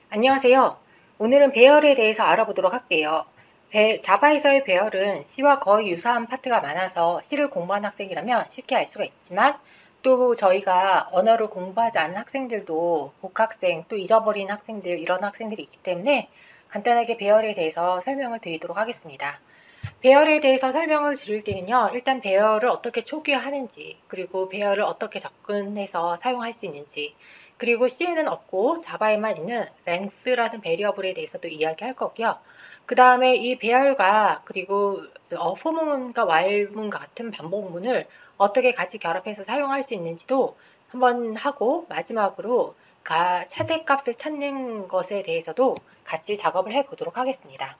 안녕하세요. 오늘은 배열에 대해서 알아보도록 할게요. 자바에서의 배열은 C와 거의 유사한 파트가 많아서 C를 공부한 학생이라면 쉽게 알 수가 있지만 또 저희가 언어를 공부하지 않은 학생들도 복학생 또 잊어버린 학생들 이런 학생들이 있기 때문에 간단하게 배열에 대해서 설명을 드리도록 하겠습니다. 배열에 대해서 설명을 드릴 때는요. 일단 배열을 어떻게 초기화하는지 그리고 배열을 어떻게 접근해서 사용할 수 있는지 그리고 C에는 없고 자바에만 있는 length라는 베리어블에 대해서도 이야기할 거고요. 그 다음에 이 배열과 그리고 for문과 while문 같은 반복문을 어떻게 같이 결합해서 사용할 수 있는지도 한번 하고 마지막으로 차대값을 찾는 것에 대해서도 같이 작업을 해보도록 하겠습니다.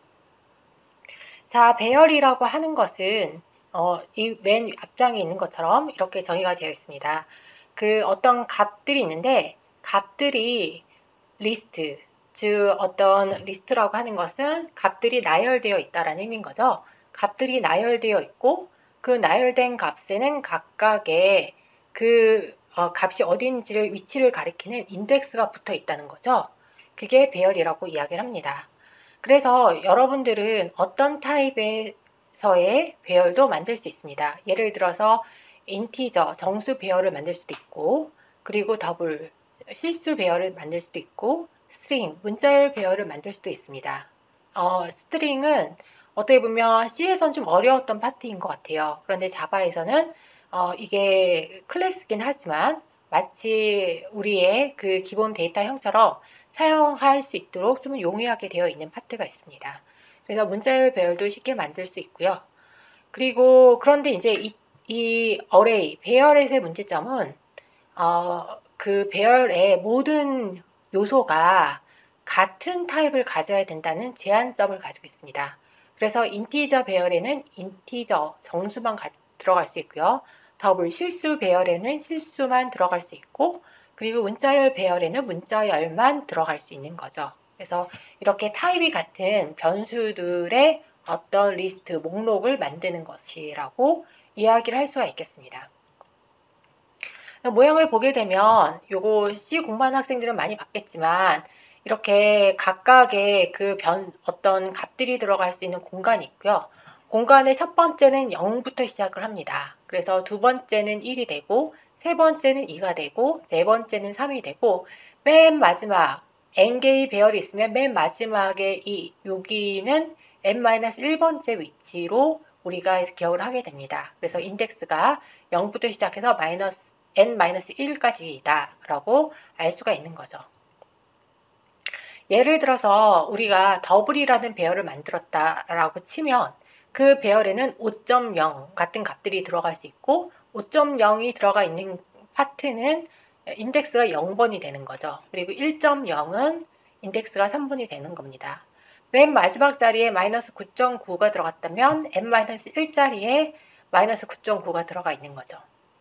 자, 배열이라고 하는 것은 이 맨 앞장에 있는 것처럼 이렇게 정의가 되어 있습니다. 어떤 값들이 있는데 값들이 리스트, 즉 어떤 리스트라고 하는 것은 값들이 나열되어 있다라는 의미인 거죠. 값들이 나열되어 있고 그 나열된 값에는 각각의 값이 어디 있는지를 위치를 가리키는 인덱스가 붙어 있다는 거죠. 그게 배열이라고 이야기를 합니다. 그래서 여러분들은 어떤 타입에서의 배열도 만들 수 있습니다. 예를 들어서 인티저, 정수 배열을 만들 수도 있고 그리고 더블, 실수 배열을 만들 수도 있고 스트링, 문자열 배열을 만들 수도 있습니다. 스트링은 어떻게 보면 C에서는 좀 어려웠던 파트인 것 같아요. 그런데 자바에서는 이게 클래스긴 하지만 마치 우리의 그 기본 데이터 형처럼 사용할 수 있도록 좀 용이하게 되어 있는 파트가 있습니다. 그래서 문자열 배열도 쉽게 만들 수 있고요. 그리고 그런데 이제 이 어레이, 배열에서의 문제점은 그 배열의 모든 요소가 같은 타입을 가져야 된다는 제한점을 가지고 있습니다. 그래서 인티저 배열에는 인티저, 정수만 들어갈 수 있고요. 더블 실수 배열에는 실수만 들어갈 수 있고 그리고 문자열 배열에는 문자열만 들어갈 수 있는 거죠. 그래서 이렇게 타입이 같은 변수들의 어떤 리스트, 목록을 만드는 것이라고 이야기를 할 수가 있겠습니다. 모형을 보게 되면 요거 C 공부하는 학생들은 많이 봤겠지만 이렇게 각각의 어떤 값들이 들어갈 수 있는 공간이 있고요. 공간의 첫 번째는 0부터 시작을 합니다. 그래서 두 번째는 1이 되고 세 번째는 2가 되고 네 번째는 3이 되고 맨 마지막 n개의 배열이 있으면 맨 마지막에 여기는 n-1번째 위치로 우리가 기억을 하게 됩니다. 그래서 인덱스가 0부터 시작해서 n-1까지이다 라고 알 수가 있는 거죠. 예를 들어서 우리가 더블이라는 배열을 만들었다라고 치면 그 배열에는 5.0 같은 값들이 들어갈 수 있고 5.0이 들어가 있는 파트는 인덱스가 0번이 되는 거죠. 그리고 1.0은 인덱스가 3번이 되는 겁니다. 맨 마지막 자리에 마이너스 9.9가 들어갔다면 n-1자리에 마이너스 9.9가 들어가 있는 거죠.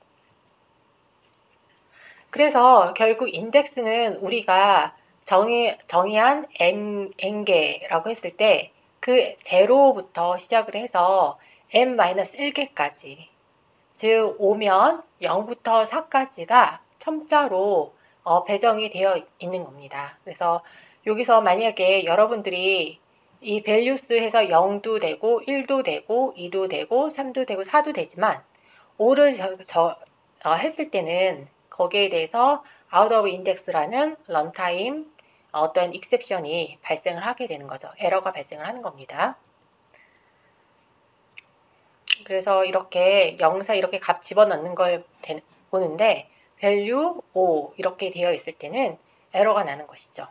그래서 결국 인덱스는 우리가 정의한 n개라고 했을 때 그 제로부터 시작을 해서 n-1개까지 즉 오면 0부터 4까지가 첨자로 배정이 되어 있는 겁니다. 그래서 여기서 만약에 여러분들이 이 values 해서 0도 되고 1도 되고 2도 되고 3도 되고 4도 되지만 5를 했을 때는 거기에 대해서 out of index라는 런타임 어떤 exception이 발생을 하게 되는 거죠. 에러가 발생을 하는 겁니다. 그래서 이렇게 영사 이렇게 값 집어넣는 걸 보는데 value 5 이렇게 되어 있을 때는 에러가 나는 것이죠.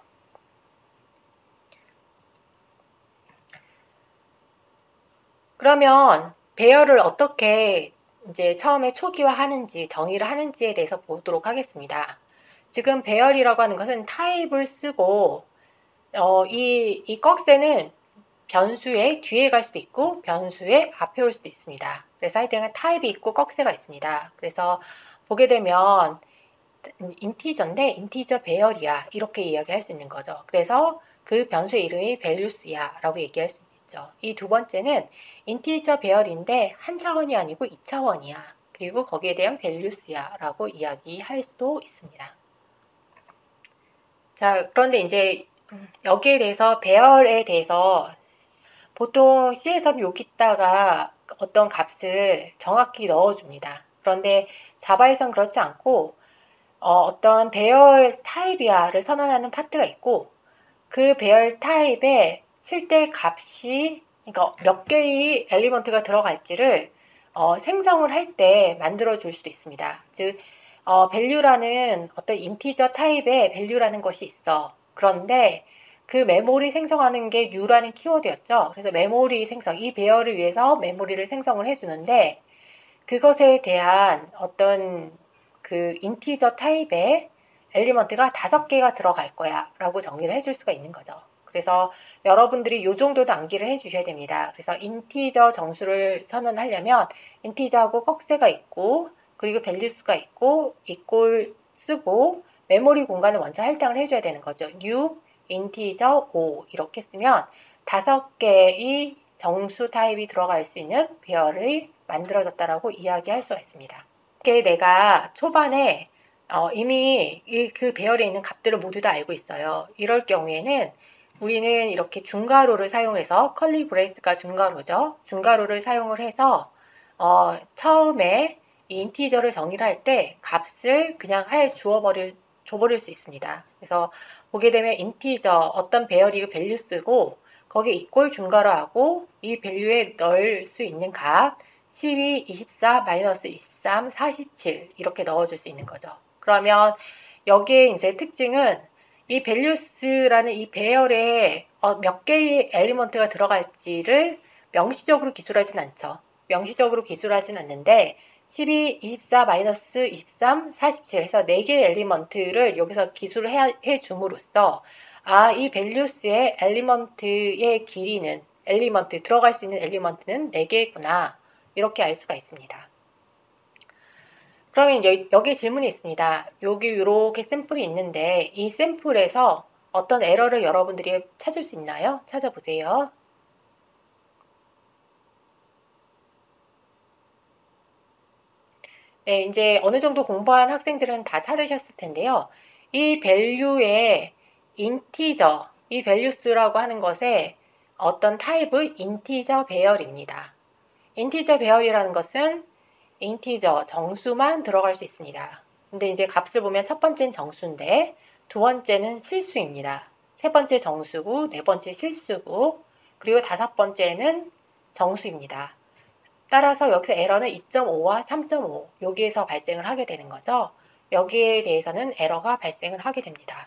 그러면 배열을 어떻게 이제 처음에 초기화하는지 정의를 하는지에 대해서 보도록 하겠습니다. 지금 배열이라고 하는 것은 타입을 쓰고 이 꺽쇠는 변수의 뒤에 갈 수도 있고 변수의 앞에 올 수도 있습니다. 그래서 하여튼 타입이 있고 꺽쇠가 있습니다. 그래서 보게 되면 인티저인데 인티저 배열이야 이렇게 이야기할 수 있는 거죠. 그래서 그 변수의 이름이 values야 라고 얘기할 수 있죠. 이 두 번째는 인티저 배열인데 한 차원이 아니고 2차원이야. 그리고 거기에 대한 values야 라고 이야기할 수도 있습니다. 자, 그런데 이제 여기에 대해서 배열에 대해서 보통 C에서는 여기다가 어떤 값을 정확히 넣어줍니다. 그런데 자바에선 그렇지 않고 어떤 배열 타입이야를 선언하는 파트가 있고 그 배열 타입에 실제 값이 그러니까 몇 개의 엘리먼트가 들어갈지를 생성을 할 때 만들어 줄 수도 있습니다. 즉 value라는 어떤 인티저 타입의 value라는 것이 있어. 그런데 그 메모리 생성하는 게 new라는 키워드였죠. 그래서 메모리 생성, 이 배열을 위해서 메모리를 생성을 해주는데 그것에 대한 어떤 그 인티저 타입의 엘리먼트가 5개가 들어갈 거야 라고 정의를 해줄 수가 있는 거죠. 그래서 여러분들이 이 정도도 암기를 해주셔야 됩니다. 그래서 인티저 정수를 선언하려면 인티저하고 꺽쇠가 있고 그리고 밸류수가 있고 이꼴 쓰고 메모리 공간을 먼저 할당을 해줘야 되는 거죠. new, integer, o 이렇게 쓰면 5개의 정수 타입이 들어갈 수 있는 배열이 만들어졌다라고 이야기할 수가 있습니다. 이게 내가 초반에 이미 그 배열에 있는 값들을 모두 다 알고 있어요. 이럴 경우에는 우리는 이렇게 중괄호를 사용해서 컬리 브레이스가 중괄호죠. 중괄호를 사용을 해서 처음에 이 인티저를 정의를 할 때 값을 그냥 아예 줘버릴 수 있습니다. 그래서 보게 되면 인티저 어떤 배열이 밸류 쓰고 거기에 이꼴 중괄호하고 이 밸류에 넣을 수 있는 값 12, 24, 마이너스 23, 47 이렇게 넣어줄 수 있는 거죠. 그러면 여기에 이제 특징은 이 밸류스라는 이 배열에 몇 개의 엘리먼트가 들어갈지를 명시적으로 기술하진 않죠. 명시적으로 기술하진 않는데 12, 24, 마이너스 23, 47 해서 4개의 엘리먼트를 여기서 기술을 해 줌으로써 이 밸류스의 엘리먼트의 길이는 들어갈 수 있는 엘리먼트는 4개구나. 이렇게 알 수가 있습니다. 그러면 여기 질문이 있습니다. 여기 이렇게 샘플이 있는데 이 샘플에서 어떤 에러를 여러분들이 찾을 수 있나요? 찾아보세요. 네, 이제 어느 정도 공부한 학생들은 다 찾으셨을 텐데요. 이 value의 인티저, 이 values라고 하는 것의 어떤 타입의 인티저 배열입니다. 인티저 배열이라는 것은 인티저, 정수만 들어갈 수 있습니다. 근데 이제 값을 보면 첫 번째는 정수인데 두 번째는 실수입니다. 세 번째 정수고 네 번째 실수고 그리고 다섯 번째는 정수입니다. 따라서 여기서 에러는 2.5와 3.5 여기에서 발생을 하게 되는 거죠. 여기에 대해서는 에러가 발생을 하게 됩니다.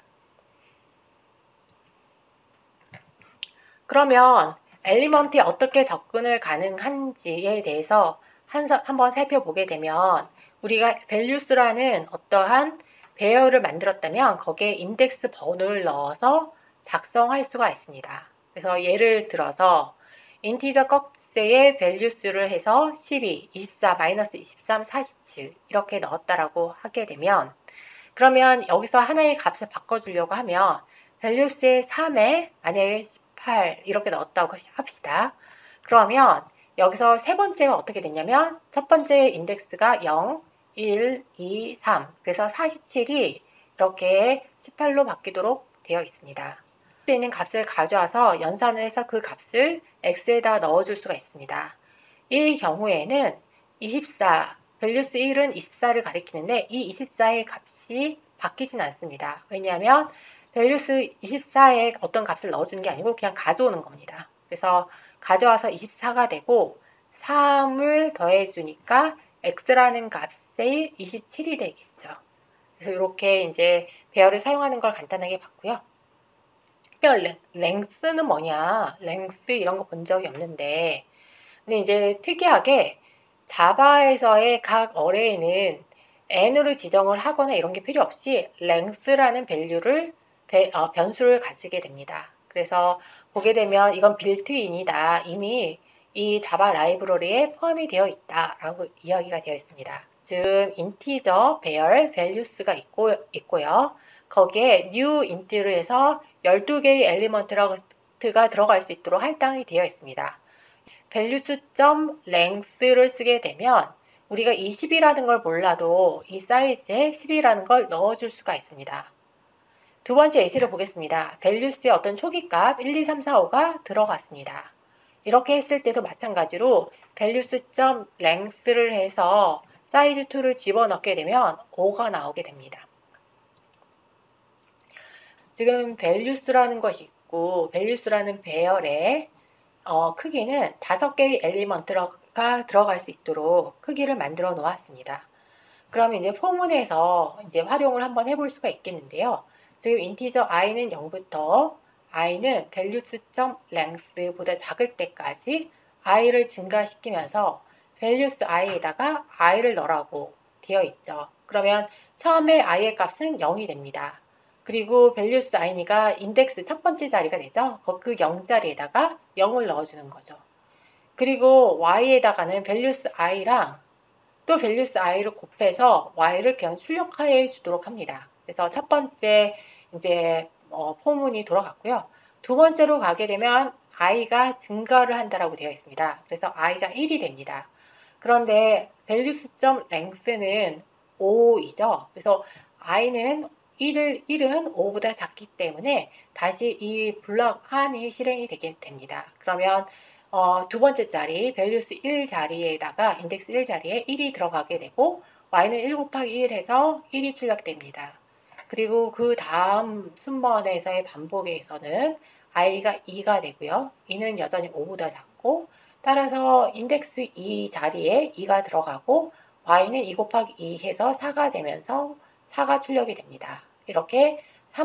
그러면 엘리먼트에 어떻게 접근을 가능한지에 대해서 한번 살펴보게 되면 우리가 values라는 어떠한 배열을 만들었다면 거기에 인덱스 번호를 넣어서 작성할 수가 있습니다. 그래서 예를 들어서 인티저 꺽쇠의 values를 해서 12, 24, 마이너스 23, 47 이렇게 넣었다라고 하게 되면 그러면 여기서 하나의 값을 바꿔주려고 하면 values의 3에 만약에 18 이렇게 넣었다고 합시다. 그러면 여기서 세 번째가 어떻게 됐냐면 첫 번째 인덱스가 0, 1, 2, 3 그래서 47이 이렇게 18로 바뀌도록 되어 있습니다. 수 있는 값을 가져와서 연산을 해서 그 값을 x에다 넣어줄 수가 있습니다. 이 경우에는 24, 밸류스 1은 24를 가리키는데 이 24의 값이 바뀌진 않습니다. 왜냐하면 밸류스 24에 어떤 값을 넣어주는 게 아니고 그냥 가져오는 겁니다. 그래서 가져와서 24가 되고 3을 더해주니까 x라는 값에 27이 되겠죠. 그래서 이렇게 이제 배열을 사용하는 걸 간단하게 봤고요. 특별 랭스는 뭐냐? 랭스 이런 거 본 적이 없는데 근데 이제 특이하게 자바에서의 각 어레이는 n으로 지정을 하거나 이런 게 필요 없이 length라는 변수를 가지게 됩니다. 그래서 보게 되면 이건 빌트인이다. 이미 이 자바 라이브러리에 포함이 되어 있다라고 이야기가 되어 있습니다. 즉 인티저 배열 values가 있고요. 거기에 new int를 해서 12개의 엘리먼트가 들어갈 수 있도록 할당이 되어 있습니다. values.length를 쓰게 되면 우리가 이 10이라는 걸 몰라도 이 사이즈에 10이라는 걸 넣어줄 수가 있습니다. 두 번째 예시를 보겠습니다. values의 어떤 초기값 1, 2, 3, 4, 5가 들어갔습니다. 이렇게 했을 때도 마찬가지로 values.length를 해서 size2를 집어넣게 되면 5가 나오게 됩니다. 지금 values라는 것이 있고 values라는 배열의 크기는 5개의 엘리먼트가 들어갈 수 있도록 크기를 만들어 놓았습니다. 그러면 이제 포문에서 이제 활용을 한번 해볼 수가 있겠는데요. 지금 인티저 i는 0부터 i는 values.length보다 작을 때까지 i를 증가시키면서 values i에다가 i를 넣으라고 되어 있죠. 그러면 처음에 i의 값은 0이 됩니다. 그리고 values i가 인덱스 첫 번째 자리가 되죠. 그 0자리에다가 0을 넣어주는 거죠. 그리고 y에다가는 values i랑 또 values i를 곱해서 y를 그냥 출력해 주도록 합니다. 그래서 첫 번째 이제 포문이 돌아갔고요. 두 번째로 가게 되면 i가 증가를 한다라고 되어 있습니다. 그래서 i가 1이 됩니다. 그런데 values.length는 5이죠. 그래서 i는 1은 5보다 작기 때문에 다시 이 블럭 안이 실행이 되게 됩니다. 그러면 두 번째 자리 values 1 자리에다가 인덱스 1 자리에 1이 들어가게 되고 y는 1 곱하기 1 해서 1이 출력됩니다. 그리고 그 다음 순번에서의 반복에서는 i가 2가 되고요. 2는 여전히 5보다 작고 따라서 인덱스 2 자리에 2가 들어가고 y는 2 곱하기 2 해서 4가 되면서 4가 출력이 됩니다. 이렇게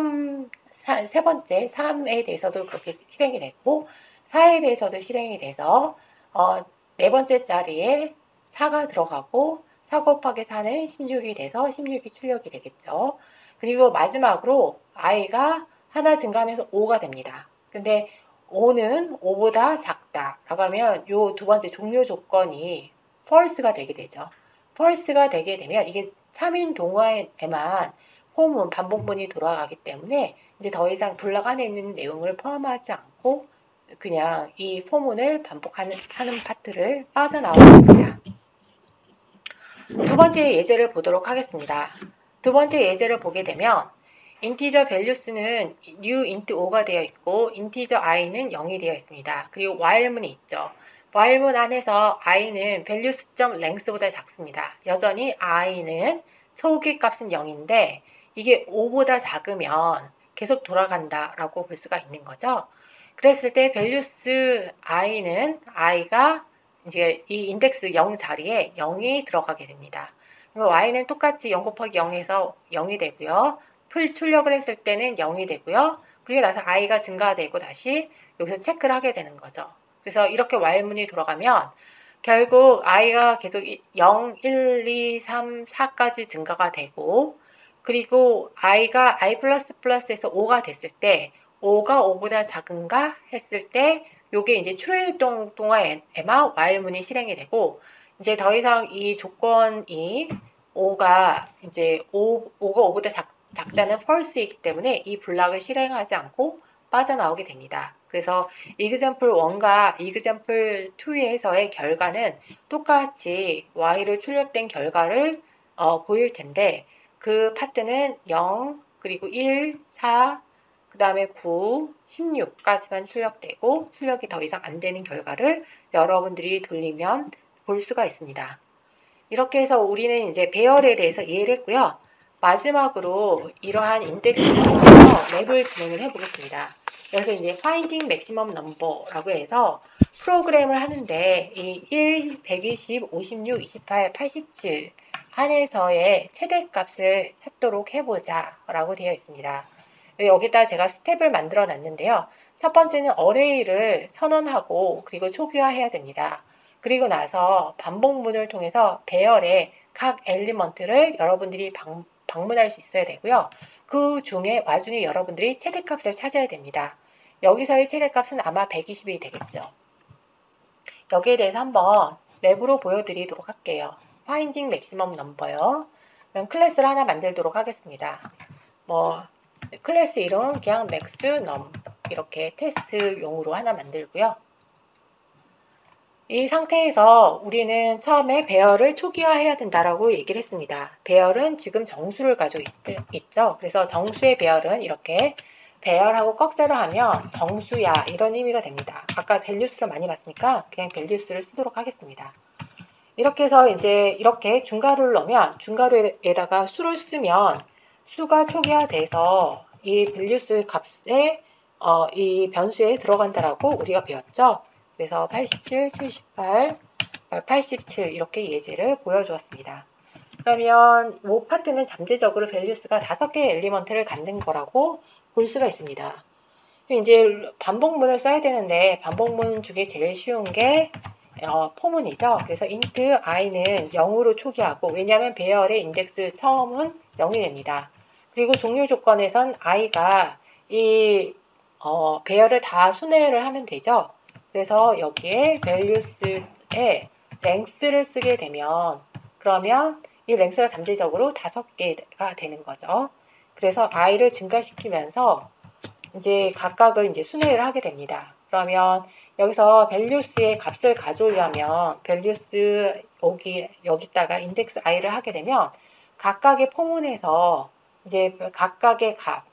세 번째 3에 대해서도 그렇게 실행이 됐고 4에 대해서도 실행이 돼서 네 번째 자리에 4가 들어가고 4 곱하기 4는 16이 돼서 16이 출력이 되겠죠. 그리고 마지막으로 i가 하나 증가하면서 5가 됩니다. 근데 5는 5보다 작다라고 하면 이 두 번째 종료 조건이 false가 되게 되죠. false가 되게 되면 이게 참인 동화에만 포문, 반복문이 돌아가기 때문에 이제 더 이상 블럭 안에 있는 내용을 포함하지 않고 그냥 이 포문을 반복하는 파트를 빠져나오게 됩니다. 두 번째 예제를 보도록 하겠습니다. 두 번째 예제를 보게 되면 인티저 values는 new int 5가 되어 있고 인티저 i는 0이 되어 있습니다. 그리고 while문이 있죠. while문 안에서 i는 values.length보다 작습니다. 여전히 i는 초기 값은 0인데 이게 5보다 작으면 계속 돌아간다라고 볼 수가 있는 거죠. 그랬을 때 values i는 i가 이제 이 인덱스 0 자리에 0이 들어가게 됩니다. y는 똑같이 0 곱하기 0에서 0이 되고요. 풀 출력을 했을 때는 0이 되고요. 그리고 나서 i가 증가되고 다시 여기서 체크를 하게 되는 거죠. 그래서 이렇게 while문이 돌아가면 결국 i가 계속 0, 1, 2, 3, 4까지 증가가 되고 그리고 i가 i++에서 5가 됐을 때 5가 5보다 작은가 했을 때 요게 이제 true 동화에만 while문이 실행이 되고 이제 더 이상 이 조건이 5가 이제 5가 5보다 작다는 false이기 때문에 이 블락을 실행하지 않고 빠져나오게 됩니다. 그래서 example 1과 example 2에서의 결과는 똑같이 y로 출력된 결과를 보일 텐데 그 파트는 0, 그리고 1, 4, 그 다음에 9, 16까지만 출력되고 출력이 더 이상 안 되는 결과를 여러분들이 돌리면 볼 수가 있습니다. 이렇게 해서 우리는 이제 배열에 대해서 이해를 했고요. 마지막으로 이러한 인덱스를 통해서 랩을 진행을 해보겠습니다. 여기서 이제 finding maximum number라고 해서 프로그램을 하는데 이 1, 120, 56, 28, 87 안에서의 최대값을 찾도록 해보자 라고 되어 있습니다. 여기다 제가 스텝을 만들어 놨는데요. 첫 번째는 어레이를 선언하고 그리고 초기화해야 됩니다. 그리고 나서 반복문을 통해서 배열의 각 엘리먼트를 여러분들이 방문할 수 있어야 되고요. 그 중에 와중에 여러분들이 최대값을 찾아야 됩니다. 여기서의 최대값은 아마 120이 되겠죠. 여기에 대해서 한번 랩으로 보여드리도록 할게요. Finding Maximum Number요. 그럼 클래스를 하나 만들도록 하겠습니다. 클래스 이름은 그냥 maxnum 이렇게 테스트용으로 하나 만들고요. 이 상태에서 우리는 처음에 배열을 초기화해야 된다라고 얘기를 했습니다. 배열은 지금 정수를 가지고 있죠. 그래서 정수의 배열은 이렇게 배열하고 꺽쇠를 하면 정수야 이런 의미가 됩니다. 아까 밸류스를 많이 봤으니까 그냥 밸류스를 쓰도록 하겠습니다. 이렇게 해서 이제 이렇게 중괄호를 넣으면 중괄호에다가 수를 쓰면 수가 초기화돼서 이 밸류스 값에 이 변수에 들어간다라고 우리가 배웠죠. 그래서 87, 78, 87 이렇게 예제를 보여주었습니다. 그러면 이 파트는 잠재적으로 밸류스가 5개의 엘리먼트를 갖는 거라고 볼 수가 있습니다. 이제 반복문을 써야 되는데 반복문 중에 제일 쉬운 게 포문이죠. 그래서 int i는 0으로 초기하고 왜냐하면 배열의 인덱스 처음은 0이 됩니다. 그리고 종료 조건에선 i가 이 배열을 다 순회를 하면 되죠. 그래서 여기에 values에 length를 쓰게 되면 그러면 이 length가 잠재적으로 5개가 되는 거죠. 그래서 i를 증가시키면서 이제 각각을 이제 순회를 하게 됩니다. 그러면 여기서 values의 값을 가져오려면 values 여기다가 index i를 하게 되면 각각의 포문에서 이제 각각의 값,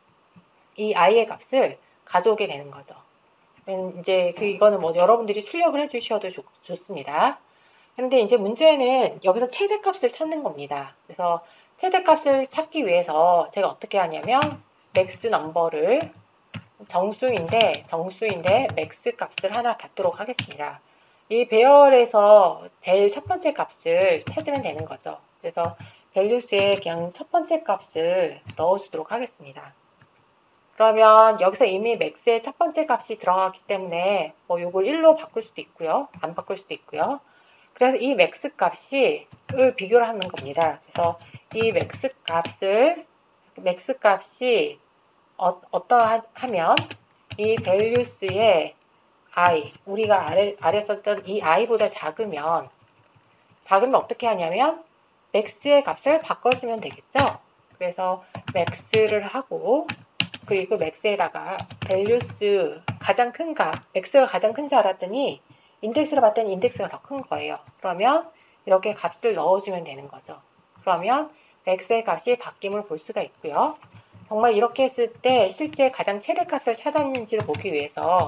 이 i의 값을 가져오게 되는 거죠. 이제 이거는 뭐 여러분들이 출력을 해주셔도 좋습니다. 근데 이제 문제는 여기서 최대값을 찾는 겁니다. 그래서 최대값을 찾기 위해서 제가 어떻게 하냐면 맥스 넘버를 정수인데 맥스 값을 하나 받도록 하겠습니다. 이 배열에서 제일 첫 번째 값을 찾으면 되는 거죠. 그래서 밸류스에 그냥 첫 번째 값을 넣어주도록 하겠습니다. 그러면 여기서 이미 맥스의 첫 번째 값이 들어가기 때문에 뭐 요걸 1로 바꿀 수도 있고요. 안 바꿀 수도 있고요. 그래서 이 맥스 값을 비교를 하는 겁니다. 그래서 이 맥스 값이 어떠하면 이 values의 i, 우리가 아래 썼던 이 i보다 작으면 어떻게 하냐면 max의 값을 바꿔주면 되겠죠. 그래서 max를 하고 그리고 max에다가 values 가장 큰 값, max가 가장 큰지 알았더니 인덱스를 봤더니 인덱스가 더 큰 거예요. 그러면 이렇게 값을 넣어주면 되는 거죠. 그러면 max의 값이 바뀜을 볼 수가 있고요. 정말 이렇게 했을 때 실제 가장 최대값을 찾았는지를 보기 위해서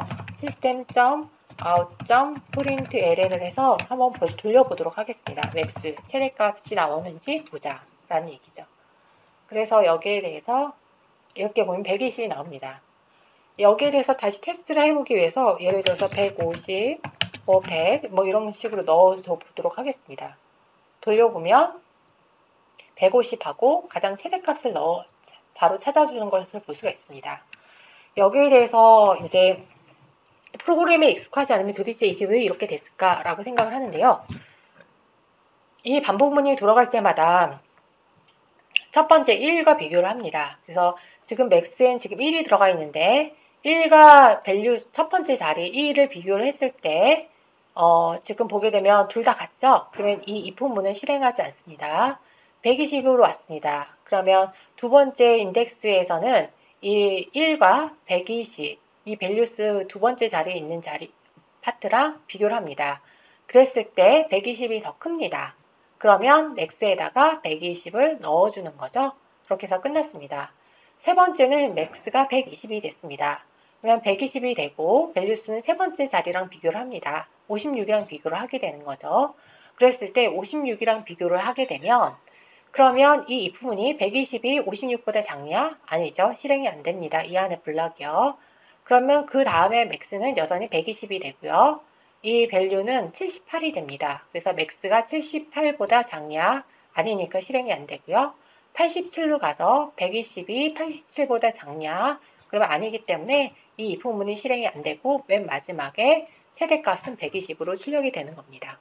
system.out.println을 해서 한번 돌려보도록 하겠습니다. max 최대값이 나오는지 보자라는 얘기죠. 그래서 여기에 대해서 이렇게 보면 120이 나옵니다. 여기에 대해서 다시 테스트를 해보기 위해서 예를 들어서 150, 100 뭐 이런 식으로 넣어서 보도록 하겠습니다. 돌려보면 150하고 가장 최대값을 바로 찾아주는 것을 볼 수가 있습니다. 여기에 대해서 이제 프로그램에 익숙하지 않으면 도대체 이게 왜 이렇게 됐을까라고 생각을 하는데요. 이 반복문이 돌아갈 때마다 첫 번째 1과 비교를 합니다. 그래서 지금 max엔 지금 1이 들어가 있는데 1과 밸류 첫 번째 자리 2를 비교를 했을 때 지금 보게 되면 둘 다 같죠? 그러면 이 if문은 실행하지 않습니다. 120으로 왔습니다. 그러면 두 번째 인덱스에서는 이 1과 120, 이 밸류스 두 번째 자리에 있는 파트랑 비교를 합니다. 그랬을 때 120이 더 큽니다. 그러면 max에다가 120을 넣어주는 거죠. 그렇게 해서 끝났습니다. 세 번째는 max가 120이 됐습니다. 그러면 120이 되고 밸류스는 세 번째 자리랑 비교를 합니다. 56이랑 비교를 하게 되는 거죠. 그랬을 때 56이랑 비교를 하게 되면 그러면 이 if문이 120이 56보다 작냐? 아니죠. 실행이 안 됩니다. 이 안에 블락이요. 그러면 그 다음에 max는 여전히 120이 되고요. 이 밸류는 78이 됩니다. 그래서 max가 78보다 작냐? 아니니까 실행이 안 되고요. 87로 가서 120이 87보다 작냐? 그러면 아니기 때문에 이 if문이 실행이 안 되고 맨 마지막에 최대값은 120으로 출력이 되는 겁니다.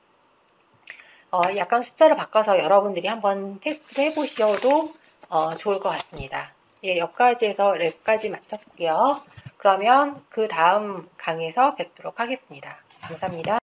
약간 숫자를 바꿔서 여러분들이 한번 테스트를 해보셔도 좋을 것 같습니다. 예, 여기까지해서 랩까지 마쳤고요. 그러면 그 다음 강의에서 뵙도록 하겠습니다. 감사합니다.